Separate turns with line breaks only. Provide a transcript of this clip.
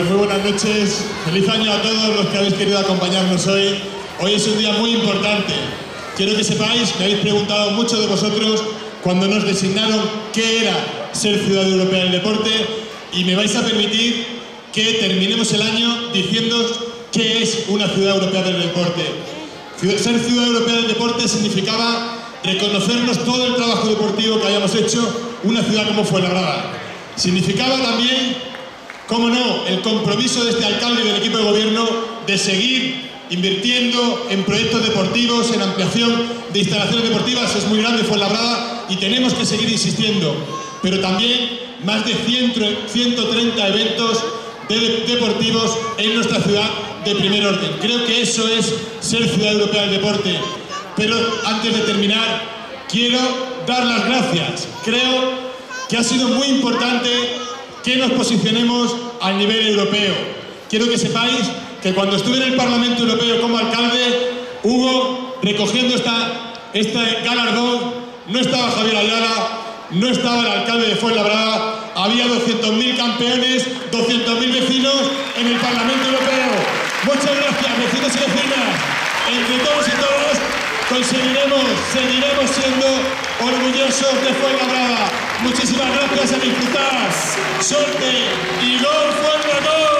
Muy buenas noches, feliz año a todos los que habéis querido acompañarnos hoy. Hoy es un día muy importante. Quiero que sepáis, me habéis preguntado muchos de vosotros cuando nos designaron qué era ser ciudad europea del deporte, y me vais a permitir que terminemos el año diciéndoos qué es una ciudad europea del deporte. Ser ciudad europea del deporte significaba reconocernos todo el trabajo deportivo que hayamos hecho una ciudad como Fuenlabrada. Significaba también, cómo no, el compromiso de este alcalde y del equipo de gobierno de seguir invirtiendo en proyectos deportivos, en ampliación de instalaciones deportivas. Es muy grande Fuenlabrada y tenemos que seguir insistiendo. Pero también más de 130 eventos deportivos en nuestra ciudad de primer orden. Creo que eso es ser ciudad europea del deporte. Pero antes de terminar, quiero dar las gracias. Creo que ha sido muy importante que nos posicionemos a nivel europeo. Quiero que sepáis que cuando estuve en el Parlamento Europeo como alcalde, hubo, recogiendo este galardón, no estaba Javier Ayala, no estaba el alcalde de Fuenlabrada, había 200.000 campeones, 200.000 vecinos en el Parlamento Europeo. Muchas gracias, vecinos y vecinas. Entre todos y todas seguiremos siendo orgullosos de Fuenlabrada. Muchísimas gracias, a disfrutar. Suerte y gol Fuenlabrada.